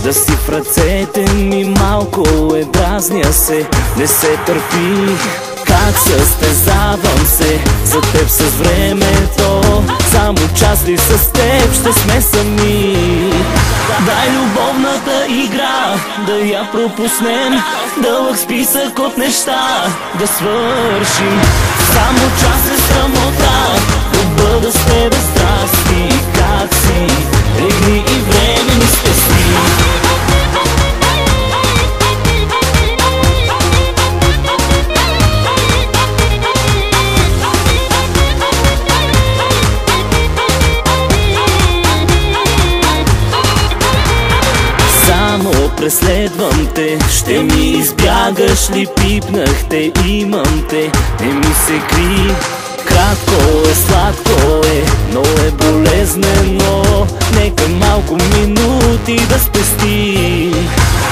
Да си в ръцете ми малко дразня се. Не се търпи, как състезавам се за теб с времето. Само час ли с теб ще сме сами? Дай любовната игра да я пропуснем, дълъг списък от неща да свършим. Само час е срамота да бъда с тебе страсти. Как си? Легни и време ми спести. Преследвам те, ще ми избягаш ли? Пипнахте, имам те, не ми се кри. Кратко е, сладко е, но е болезнено. Нека малко минути да спестим.